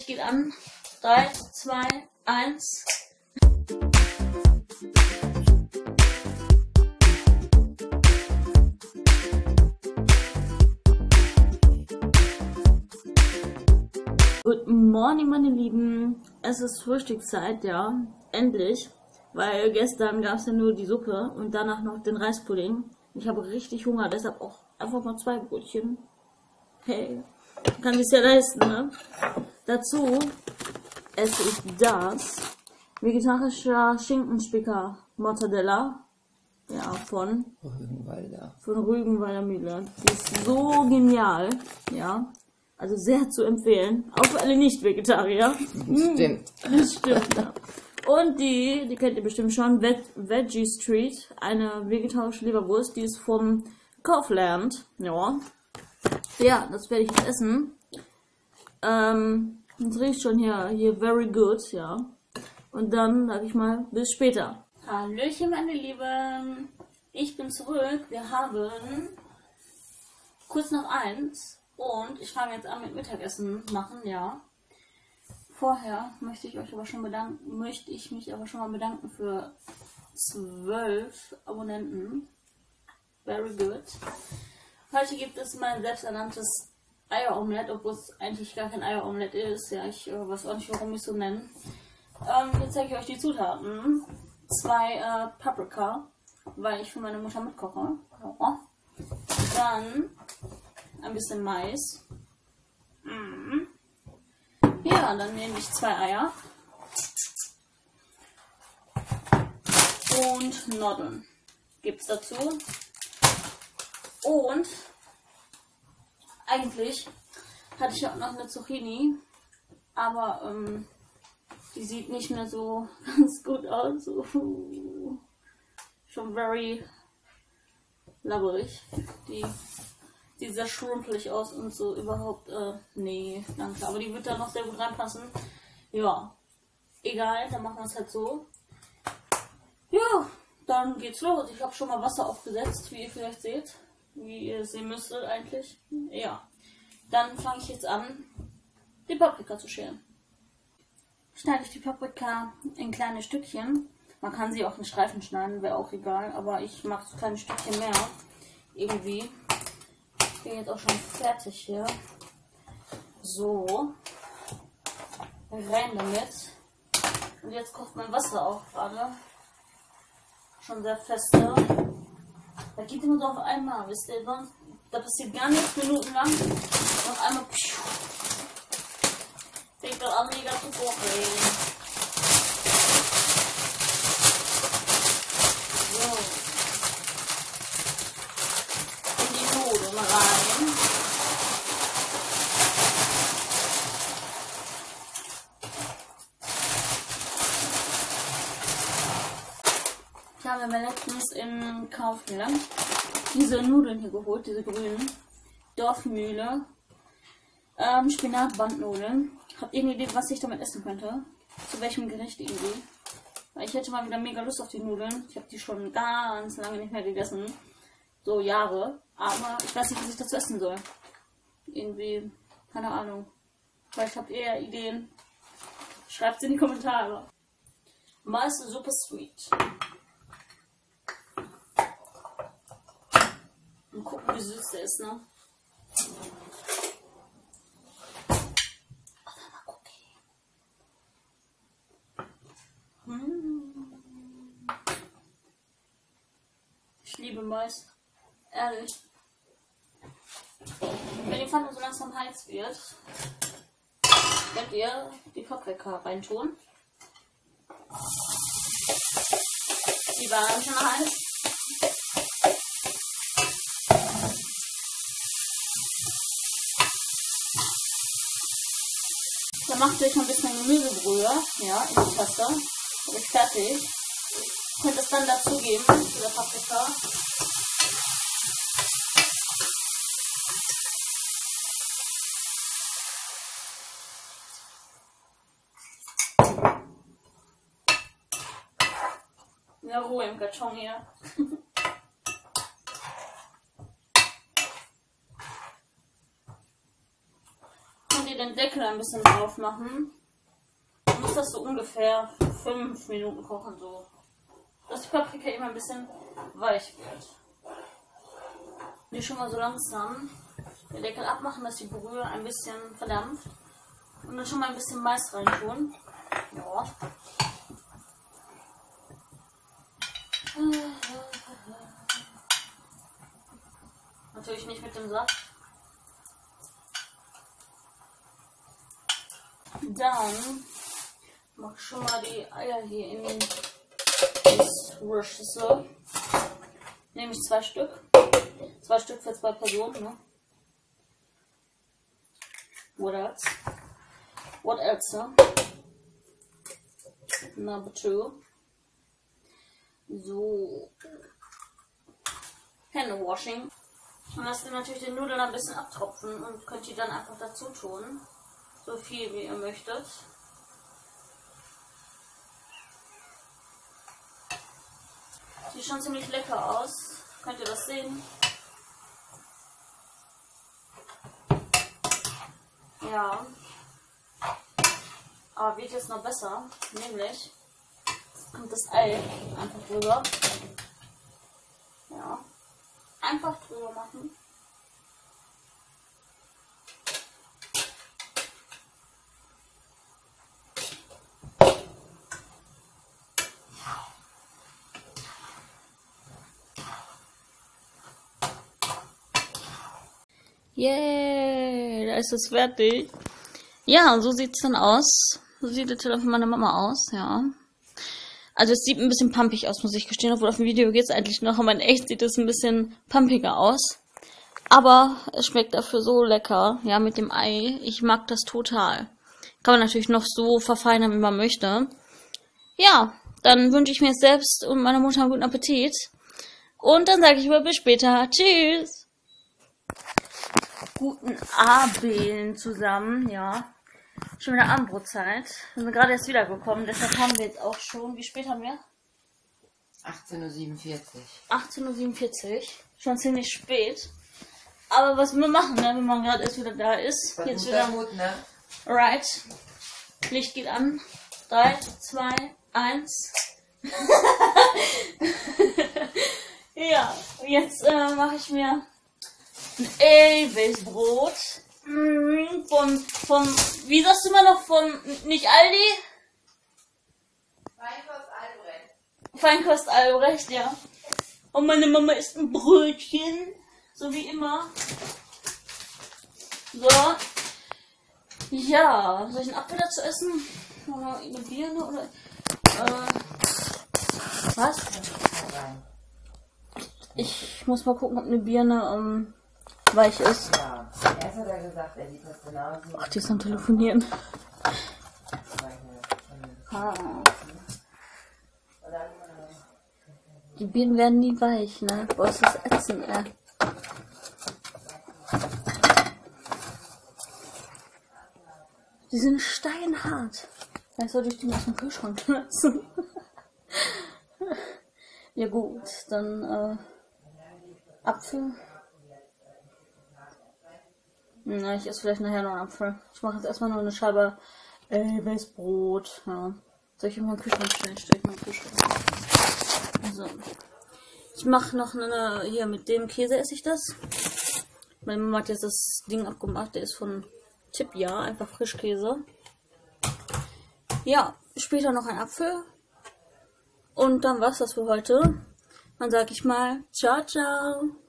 Licht geht an. 3, 2, 1. Good morning, meine Lieben. Es ist Frühstückszeit, ja. Endlich. Weil gestern gab es ja nur die Suppe und danach noch den Reispudding. Ich habe richtig Hunger, deshalb auch einfach mal 2 Brötchen. Hey, kann sich's ja leisten, ne? Dazu esse ich das. Vegetarischer Schinkenspicker Mortadella. Ja, von Rügenwalder Mühle. Die ist so genial, ja. Also sehr zu empfehlen. Auch für alle Nicht-Vegetarier. Stimmt. Das stimmt, ja. Und die kennt ihr bestimmt schon, Veggie Street. Eine vegetarische Leberwurst. Die ist vom Kaufland. Ja. Ja, das werde ich jetzt essen. Das riecht schon hier very good, ja. Und dann sage ich mal, bis später. Hallöchen, meine Lieben. Ich bin zurück. Wir haben kurz nach 1 und ich fange jetzt an mit Mittagessen machen, ja. Vorher möchte ich mich aber schon mal bedanken für 12 Abonnenten. Very good. Heute gibt es mein selbsternanntes Eieromelett, obwohl es eigentlich gar kein Eieromelett ist. Ja, ich weiß auch nicht, warum ich es so nenne. Jetzt zeige ich euch die Zutaten. 2 Paprika, weil ich für meine Mutter mitkoche. Ja. Dann ein bisschen Mais. Ja, dann nehme ich 2 Eier. Und Nudeln gibt es dazu. Und eigentlich hatte ich auch noch eine Zucchini, aber die sieht nicht mehr so ganz gut aus. Schon very labberig. Die sieht sehr schrumpelig aus und so überhaupt, nee, danke. Aber die wird da noch sehr gut reinpassen. Ja, egal, dann machen wir es halt so. Ja, dann geht's los. Ich habe schon mal Wasser aufgesetzt, wie ihr vielleicht seht. Wie ihr sehen müsstet eigentlich. Ja, dann fange ich jetzt an, die Paprika zu schälen. Schneide ich die Paprika in kleine Stückchen. Man kann sie auch in Streifen schneiden, wäre auch egal. Aber ich mache so kleine Stückchen mehr. Irgendwie. Ich bin jetzt auch schon fertig hier. So. Rein damit. Und jetzt kocht mein Wasser auch gerade. Schon sehr feste. Da geht immer so auf einmal, wisst ihr, da passiert gar nichts minutenlang. Und auf einmal fängt das an, mega zu kochen. So. In die Nudeln rein. Ich habe mir letztens im Kaufland diese Nudeln hier geholt, diese grünen. Dorfmühle. Spinatbandnudeln. Habt ihr eine Idee, was ich damit essen könnte? Zu welchem Gericht irgendwie? Weil ich hätte mal wieder mega Lust auf die Nudeln. Ich habe die schon ganz lange nicht mehr gegessen. So Jahre. Aber ich weiß nicht, was ich dazu essen soll. Irgendwie, keine Ahnung. Vielleicht habt ihr ja Ideen. Schreibt sie in die Kommentare. Mais super sweet. Und gucken, wie süß der ist, ne? Ich liebe Mais. Ehrlich. Wenn die Pfanne so langsam heiß wird, könnt ihr die Paprika reintun. Die waren schon heiß. Dann macht ihr euch noch ein bisschen Gemüsebrühe, ja, in die Tasse. Habe ich fertig. Könnt es dann dazugeben, zu der Paprika. Ja, Ruhe im Karton hier. den Deckel ein bisschen drauf machen. Dann muss das so ungefähr 5 Minuten kochen, so. Dass die Paprika immer ein bisschen weich wird. Die schon mal so langsam den Deckel abmachen, dass die Brühe ein bisschen verdampft. Und dann schon mal ein bisschen Mais rein tun. Ja. Natürlich nicht mit dem Saft. Dann mach ich schon mal die Eier hier in die Röschüssel. Nehme ich 2 Stück. 2 Stück für 2 Personen, ne? What else? What else? Number 2. So. Hände washing. Und lasst ihr natürlich den Nudeln ein bisschen abtropfen und könnt ihr dann einfach dazu tun. So viel wie ihr möchtet. Sieht schon ziemlich lecker aus. Könnt ihr das sehen? Ja. Aber wird jetzt noch besser. Nämlich kommt das Ei einfach drüber. Ja. Einfach drüber machen. Yay, da ist es fertig. Ja, so sieht es dann aus. So sieht der Teller von meiner Mama aus, ja. Also es sieht ein bisschen pumpig aus, muss ich gestehen, obwohl auf dem Video geht es eigentlich noch, aber in echt sieht es ein bisschen pumpiger aus. Aber es schmeckt dafür so lecker, ja, mit dem Ei. Ich mag das total. Kann man natürlich noch so verfeinern, wie man möchte. Ja, dann wünsche ich mir selbst und meiner Mutter einen guten Appetit. Und dann sage ich mal bis später. Tschüss! Guten Abend zusammen, ja. Schon wieder Abendbrotzeit. Wir sind gerade erst wiedergekommen, deshalb haben wir jetzt auch schon. Wie spät haben wir? 18:47 Uhr. 18:47 Uhr. Schon ziemlich spät. Aber was wir machen, ne, wenn man gerade erst wieder da ist. Was Jetzt wieder. Mut, ne? Right. Licht geht an. 3, 2, 1. Ja, jetzt mache ich mir ein Elvis-Brot. Vom, wie sagst du immer noch, von, nicht Aldi? Feinkost Albrecht. Feinkost Albrecht, ja. Und meine Mama isst ein Brötchen, so wie immer. So. Ja, soll ich einen Apfel dazu essen? Oder eine Birne oder, was? Ich muss mal gucken, ob eine Birne, weich ist. Ja, erst hat er gesagt, er sieht das genauso. Ach, die ist am Telefonieren. Ah. Die Birnen werden nie weich, ne? Boah, ist das ätzend, ey. Die sind steinhart. Vielleicht sollte ich die mal aus dem Kühlschrank lassen. Ja gut, dann Apfel. Na, ich esse vielleicht nachher noch einen Apfel. Ich mache jetzt erstmal nur eine Scheibe Elvis-Brot. Ja. Soll ich in meinen Kühlschrank stellen? Stell ich mal in den Kühlschrank. Also. Ich mache noch eine, hier mit dem Käse esse ich das. Meine Mama hat jetzt das Ding abgemacht, der ist von Tipja, einfach Frischkäse. Ja, später noch ein Apfel. Und dann war's das für heute. Dann sag ich mal, ciao, ciao.